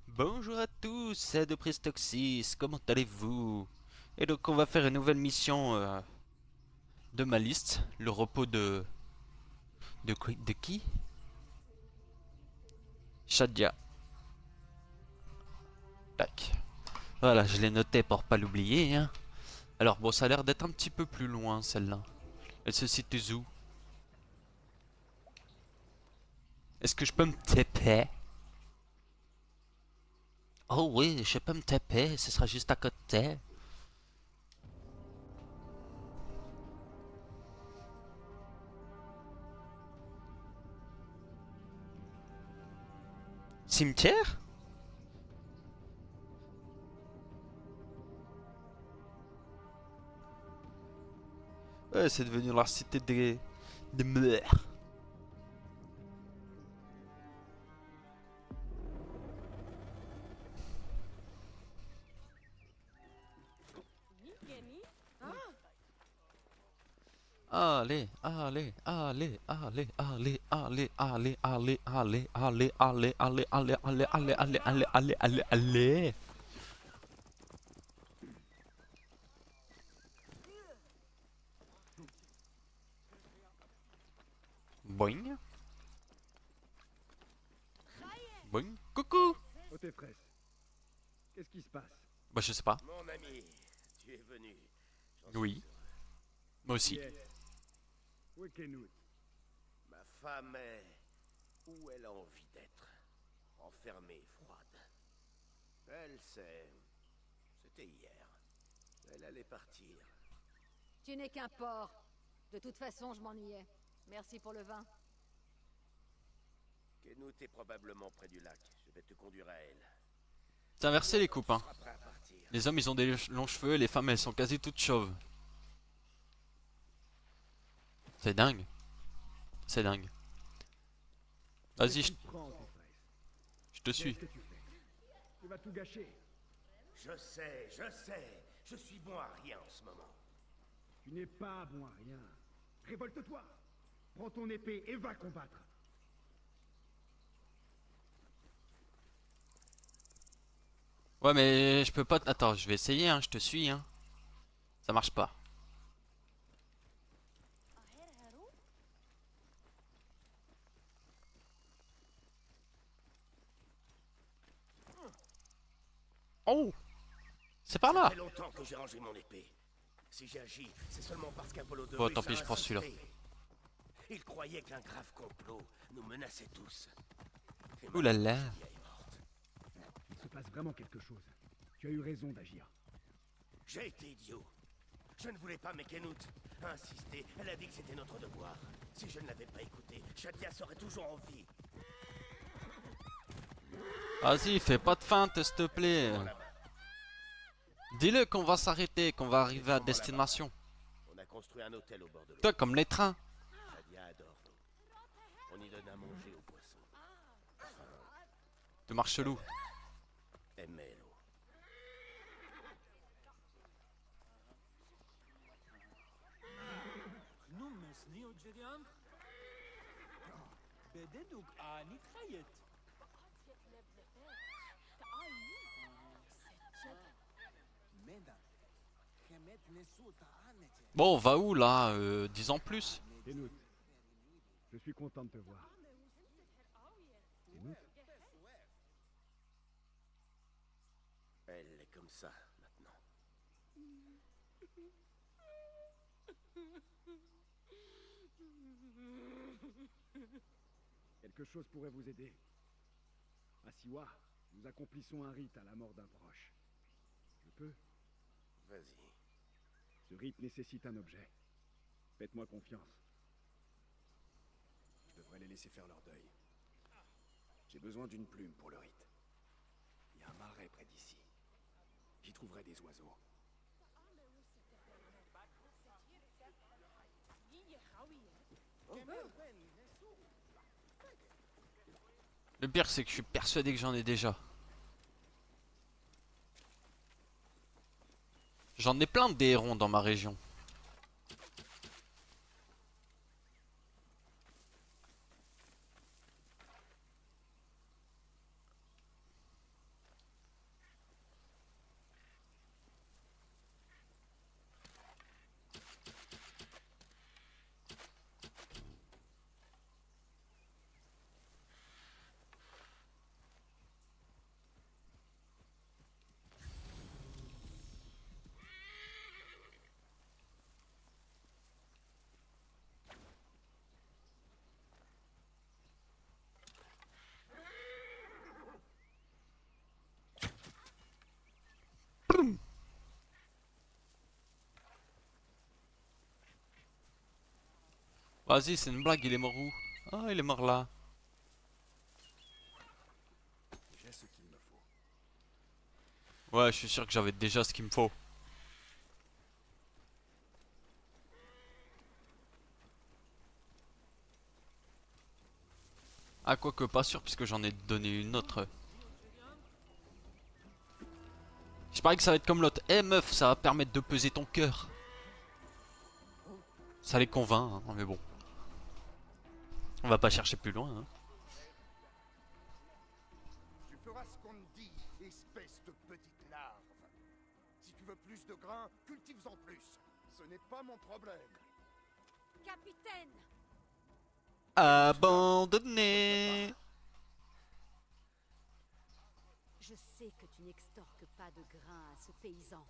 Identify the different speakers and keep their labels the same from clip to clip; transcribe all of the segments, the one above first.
Speaker 1: Bonjour à tous, c'est de Pristoxis, comment allez-vous? Et donc on va faire une nouvelle mission de ma liste, le repos de... De qui? Shadia. Tac. Voilà, je l'ai noté pour pas l'oublier, hein. Alors bon, ça a l'air d'être un petit peu plus loin celle-là. Elle se situe où? Est-ce que je peux me taper? Oh oui, je peux me taper, ce sera juste à côté. Cimetière? Ouais, c'est devenu la cité des meurs. Allez, allez, allez, allez, allez, allez, allez, allez, allez, allez, allez, allez, allez, allez, allez, allez, allez, allez, allez, allez. Boing, boing, coucou.
Speaker 2: Otefres, qu'est-ce qui se passe?
Speaker 1: Bah je sais pas.
Speaker 3: Mon ami, tu es venu. J'en suis
Speaker 1: Oui,
Speaker 3: heureux.
Speaker 1: moi
Speaker 2: Qui
Speaker 1: aussi.
Speaker 2: est? Où est Kenut?
Speaker 3: Ma femme est où elle a envie d'être. Enfermée, froide. Elle, c'était hier. Elle allait partir.
Speaker 4: Tu n'es qu'un porc. De toute façon, je m'ennuyais. Merci pour le vin.
Speaker 3: Kenut est probablement près du lac. Je vais te conduire à elle.
Speaker 1: C'est inversé les coupes,
Speaker 3: Tu
Speaker 1: hein.
Speaker 3: seras prêt à partir.
Speaker 1: Les hommes ils ont des longs cheveux et les femmes elles sont quasi toutes chauves. C'est dingue. C'est dingue. Vas-y,
Speaker 2: Qu'est-ce qui te prend, Otefres?
Speaker 1: je te suis.
Speaker 2: Qu'est-ce que tu fais? Tu vas tout gâcher.
Speaker 3: Je sais, je sais. Je suis bon à rien en ce moment.
Speaker 2: Tu n'es pas bon à rien. Révolte-toi. Prends ton épée et va combattre.
Speaker 1: Ouais mais je peux pas... Attends, je vais essayer, hein, je te suis, hein. Ça marche pas. Oh! C'est par
Speaker 3: Ça
Speaker 1: là!
Speaker 3: fait longtemps que j'ai rangé mon épée. Si j'ai agi, c'est seulement parce qu'Apollo de
Speaker 1: Bon,
Speaker 3: Russe
Speaker 1: tant pis,
Speaker 3: a
Speaker 1: je prends celui-là.
Speaker 3: insisté. Il croyait qu'un grave complot nous menaçait tous. Et
Speaker 1: Ouh là là.
Speaker 3: maintenant, Shadia est morte.
Speaker 2: Il se passe vraiment quelque chose. Tu as eu raison d'agir.
Speaker 3: J'ai été idiot. Je ne voulais pas, mais Kenut a insisté. Elle a dit que c'était notre devoir. Si je ne l'avais pas écouté, Shadia serait toujours en vie.
Speaker 1: Vas-y, fais pas de feinte, s'il te plaît.
Speaker 3: Là-bas.
Speaker 1: Dis-le qu'on va s'arrêter, qu'on va arriver à destination.
Speaker 3: On a construit un hôtel au bord de l'eau.
Speaker 1: Toi, comme les trains.
Speaker 3: Shadia adore l'eau. On y donne à manger aux poissons.
Speaker 1: De Marchelou.
Speaker 3: Aimait l'eau.
Speaker 5: نمسني وجريان بددوك آني تخيت ميدا خمت نسو تعانتي
Speaker 1: Bon, on va où là? Dis en plus.
Speaker 2: Kenut, je suis content de te voir. Kenut,
Speaker 3: Elle est comme ça, maintenant.
Speaker 2: quelque chose pourrait vous aider. À Siwa, nous accomplissons un rite à la mort d'un proche. Je peux?
Speaker 3: Vas-y.
Speaker 2: Ce rite nécessite un objet. Faites-moi confiance.
Speaker 6: Je devrais les laisser faire leur deuil. J'ai besoin d'une plume pour le rite. Il y a un marais près d'ici. J'y trouverai des oiseaux.
Speaker 1: Le pire, c'est que je suis persuadé que j'en ai déjà. J'en ai plein de hérons dans ma région. Vas-y, c'est une blague, il est mort où? Ah, il est mort là.
Speaker 6: J'ai ce qu'il me faut.
Speaker 1: Ouais, je suis sûr que j'avais déjà ce qu'il me faut. Ah, quoique pas sûr, puisque j'en ai donné une autre. Je parie que ça va être comme l'autre. Eh meuf, ça va permettre de peser ton cœur. Ça les convainc, hein, mais bon. On va pas chercher plus loin. Hein.
Speaker 3: Tu feras ce qu'on te dit, espèce de petite larve. Si tu veux plus de grains, cultive-en plus. Ce n'est pas mon problème.
Speaker 4: Capitaine!
Speaker 1: Abandonné.
Speaker 4: Je sais que tu n'extorques pas de grains à ce paysan.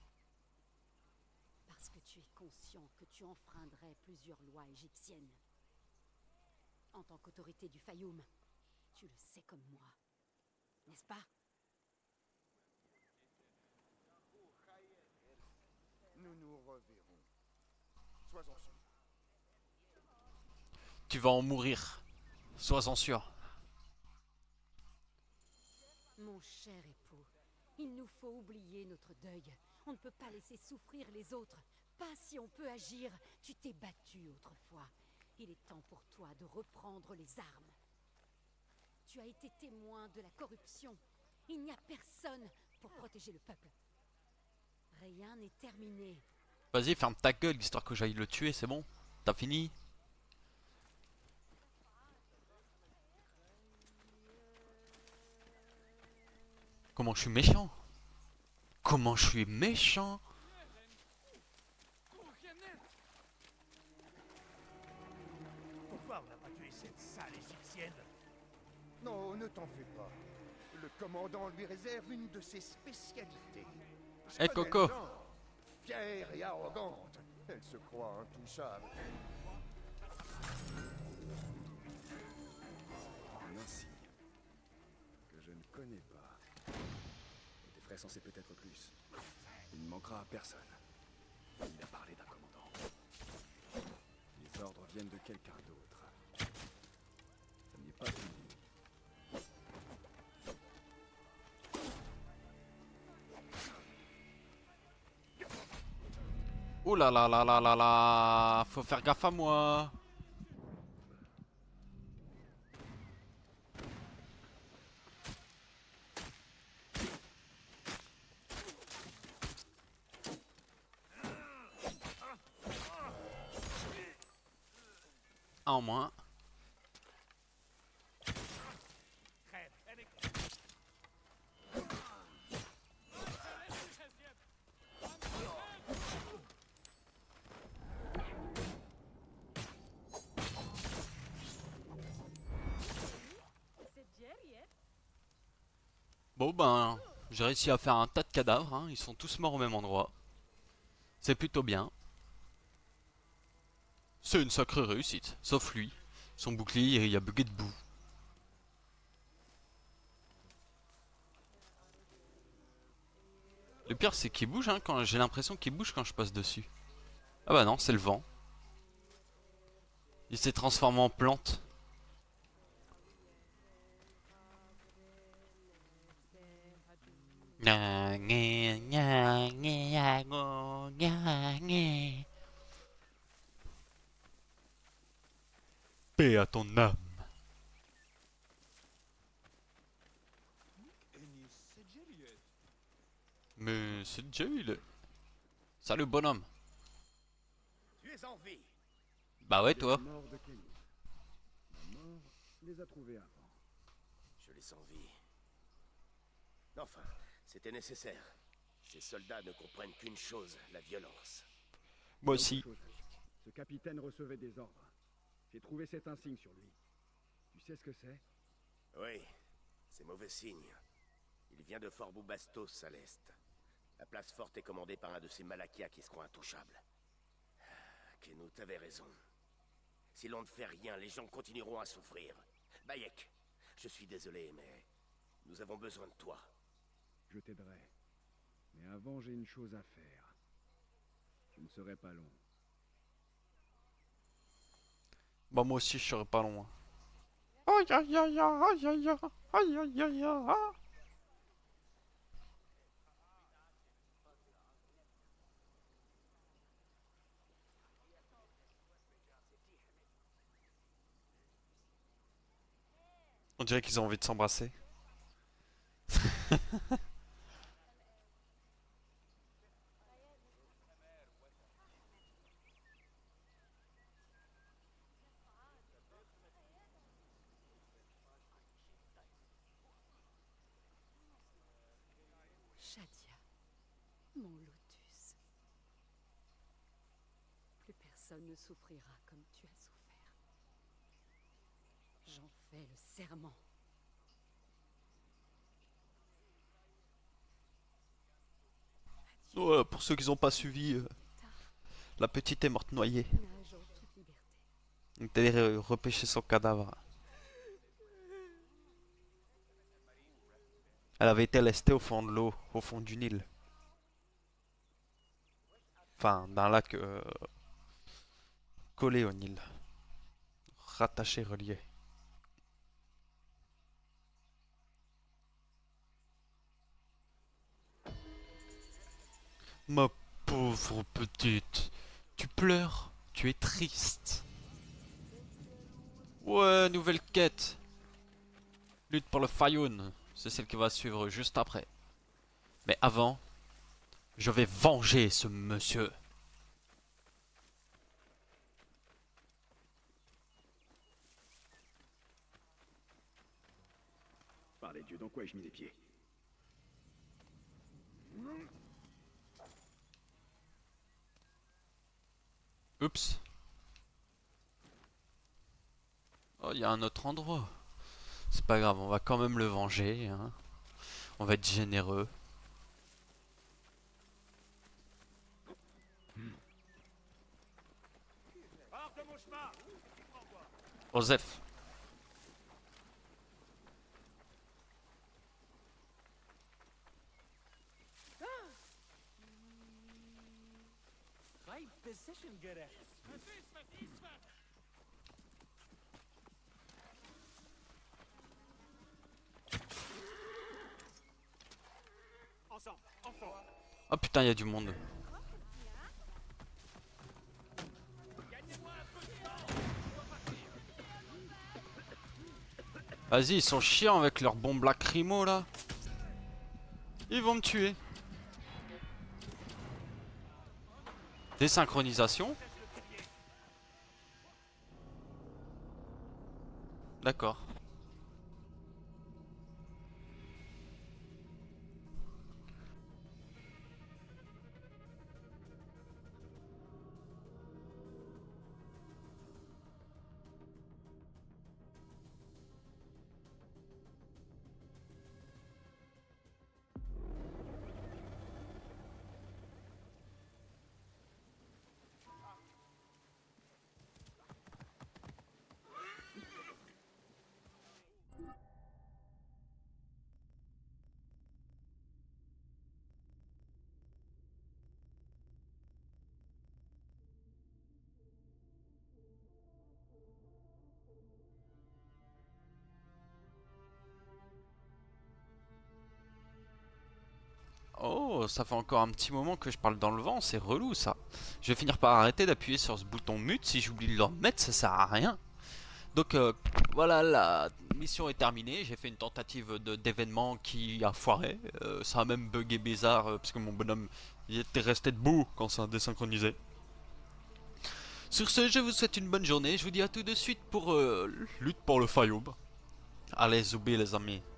Speaker 4: Parce que tu es conscient que tu enfreindrais plusieurs lois égyptiennes. En tant qu'autorité du Fayoum, tu le sais comme moi. N'est-ce pas?
Speaker 3: Nous nous reverrons. Sois-en sûr.
Speaker 1: Tu vas en mourir. Sois-en sûr.
Speaker 4: Mon cher époux, il nous faut oublier notre deuil. On ne peut pas laisser souffrir les autres. Pas si on peut agir. Tu t'es battu autrefois. Il est temps pour toi de reprendre les armes. Tu as été témoin de la corruption. Il n'y a personne pour protéger le peuple. Rien n'est terminé.
Speaker 1: Vas-y, ferme ta gueule, histoire que j'aille le tuer, c'est bon? T'as fini? Comment je suis méchant? Comment je suis méchant?
Speaker 3: Pourquoi on n'a pas tué cette sale égyptienne? Non, ne t'en fais pas. Le commandant lui réserve une de ses spécialités.
Speaker 1: Eh, Coco.
Speaker 3: Fière et arrogante. Elle se croit intouchable.
Speaker 6: Un insigne que je ne connais pas. Tes frères censés peut-être plus. Il ne manquera à personne. Il a parlé d'un commandant. Les ordres viennent de quelqu'un d'autre. Ça n'y est pas fini.
Speaker 1: Oh là là là là là là. Faut faire gaffe à moi. Un en moins. Bon ben, j'ai réussi à faire un tas de cadavres, hein. Ils sont tous morts au même endroit. C'est plutôt bien. C'est une sacrée réussite, sauf lui. Son bouclier, il a bugué de boue. Le pire c'est qu'il bouge, hein, quand j'ai l'impression qu'il bouge quand je passe dessus. Ah bah non, c'est le vent. Il s'est transformé en plante. Paix à ton âme. Mais c'est déjà il est. Salut bonhomme.
Speaker 3: Tu es en vie.
Speaker 1: Bah ouais
Speaker 2: De
Speaker 1: toi.
Speaker 2: la mort de Kenny. La mort les a trouvés avant.
Speaker 3: Je les en vie. Enfin, c'était nécessaire. Ces soldats ne comprennent qu'une chose, la violence.
Speaker 1: Moi
Speaker 2: Autre
Speaker 1: aussi.
Speaker 2: chose. Ce capitaine recevait des ordres. J'ai trouvé cet insigne sur lui. Tu sais ce que c'est?
Speaker 3: Oui, c'est mauvais signe. Il vient de Fort Boubastos à l'est. La place forte est commandée par un de ces Malakias qui se croient intouchables. Kenut avait raison. Si l'on ne fait rien, les gens continueront à souffrir. Bayek, je suis désolé, mais nous avons besoin de toi.
Speaker 2: Je t'aiderai. Mais avant, j'ai une chose à faire. Je ne serai pas long.
Speaker 1: Bah moi aussi je serai pas loin. Aïe aïe aïe aïe aïe aïe aïe aïe aïe aïe. On dirait qu'ils ont envie de s'embrasser.
Speaker 4: Shadia, mon lotus. Plus personne ne souffrira comme tu as souffert. J'en fais le serment.
Speaker 1: Ouais, pour ceux qui n'ont pas suivi, la petite est morte noyée.
Speaker 4: Nage en toute liberté.
Speaker 1: Donc t'es allé repêcher son cadavre. Elle avait été lestée au fond de l'eau, au fond du Nil. Enfin, d'un lac collé au Nil. Rattaché, relié. Ma pauvre petite, tu pleures, tu es triste. Ouais, nouvelle quête. Lutte pour le Fayoum, c'est celle qui va suivre juste après. Mais avant, je vais venger ce monsieur.
Speaker 2: Par les dieux, dans quoi ai-je mis les pieds?
Speaker 1: Oups. Oh, il y a un autre endroit. C'est pas grave, on va quand même le venger. Hein. On va être généreux. Osef.
Speaker 5: Right position, gerecht.
Speaker 1: Oh putain, il y a du monde. Vas-y, ils sont chiants avec leurs bombes lacrymo là. Ils vont me tuer. Désynchronisation. D'accord. Oh, ça fait encore un petit moment que je parle dans le vent, c'est relou ça. Je vais finir par arrêter d'appuyer sur ce bouton mute, si j'oublie de le remettre, ça sert à rien. Donc voilà, la mission est terminée, j'ai fait une tentative d'événement qui a foiré. Ça a même bugué bizarre, parce que mon bonhomme il était resté debout quand ça a désynchronisé. Sur ce, je vous souhaite une bonne journée, je vous dis à tout de suite pour lutte pour le Fayoum. Allez, zoubé les amis.